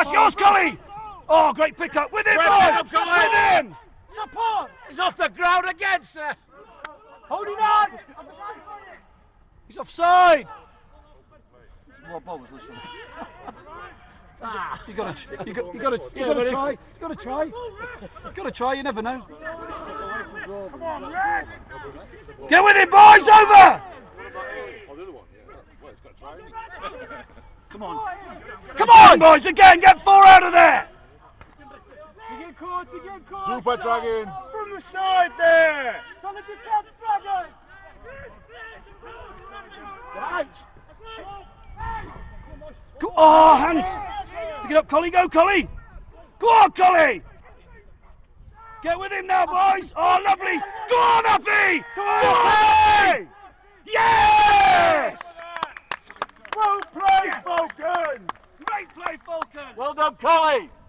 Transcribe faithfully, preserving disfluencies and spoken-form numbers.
that's yours, Collie! Oh, great pick-up. With him, boys! With him! Support! He's off the ground again, sir! Holding on! He's offside! What ball was listening? Ah, you gotta, you got, you gotta, you gotta try. You gotta try. You gotta try. You never know. Come on, Red! Get with him, boys! Over! Oh, the other one. Yeah. Well, he's got to try. Come on. Come on, boys! Again, get four out of there. You get caught, you get caught! Super Dragons! From the side there! It's on the defense, Dragons! Right! Go, oh, hands! Pick it up, Collie. Go, Collie! Go on, Collie! Get with him now, boys! Oh, lovely! Go on, Uppy! Go on, yes! Well played, Falcon! Great play, Falcon! Well done, Collie!